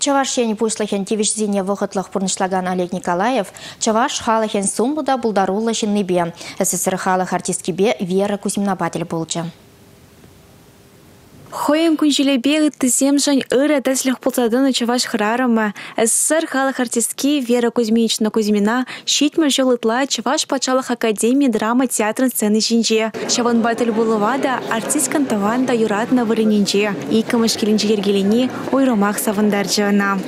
Чаваш ен пушлахен тивишзине вохотлах пурнышлаган Олег Николаев, Чаваш халахен сумбуда булдаруллахен небе. СССР халах артисткебе Вера Кузьминабатель болчы. Хоем күнжелебе тіземжан ыры дәсліх пұлтадыны Чаваш храрыма. СССР халық артистки Вера Кузьминична Кузьмина шитмір жолытла Чаваш пачалық академии драма театрын сцены жинже. Шаван батель булывада артисткан таванда юратна вырынинже. И камышкелінже ергеліне ойромақ савындар жына.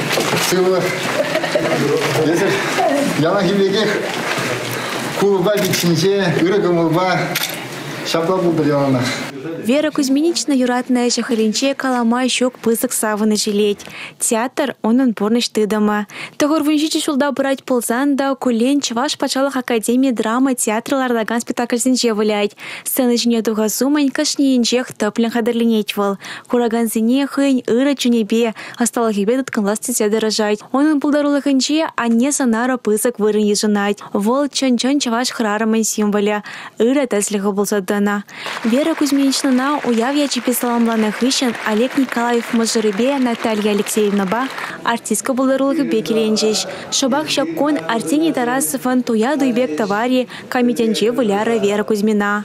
Яна хибеге кулба бичинже ыры гымылба шапла булдыряна. Вера Кузьминична юратная жахалинче калама щек пысык савыны жилеть. Театр онын порныш тыдама. Тагор вынжичи шулда брать ползанда кулен Чаваш пачалах академии драма театрлардаган спектакльсенже вылять. Сцены жіне тугасумань кашниенжех тыплен хадырлинеть выл. Кураган зине хынь ыры чунебе осталах ебе дытканлас тесе дырыжать. Онын пулдарулахынче анне санара пысык вырын ежынать. Вол чон-чон Чаваш храрымын символя. Ыры тәслігі болсадына. Вера Кузьминична на уявья чиписаламланы хыщен Олег Николаев мажырыбе Наталья Алексеевна ба артистка буларулығы бекеленжеш. Шабах шапкон Арсений Тарасовын туя дуйбек товари комитенже выляра Вера Кузьмина.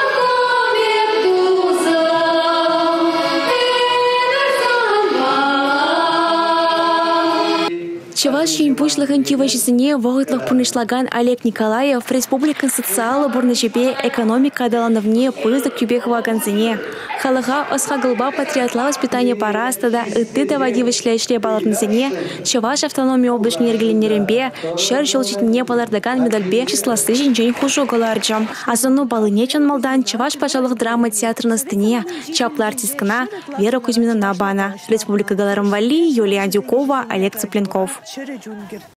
Чаваш ен пушлыхын тивашисыне вогытлых пурнышлаган Олег Николаев республикан социалы бурнышепе экономика адалановне пызык тюбех ваганзыне. Халыға осха гылба патриотла воспитание парастада ытты давади вышлешле баларнызыне Чаваш автономия облачный ергеленерембе шер жолчитне палардаган медальбе числасы жинжен хужу галарджам. Азону балынечен малдан Чаваш пажалых драма театрна стыне чапла артисткана Вера Кузьмина Набана. Республика Галарымвали, Юлия Дюкова, Олег Цыпленков.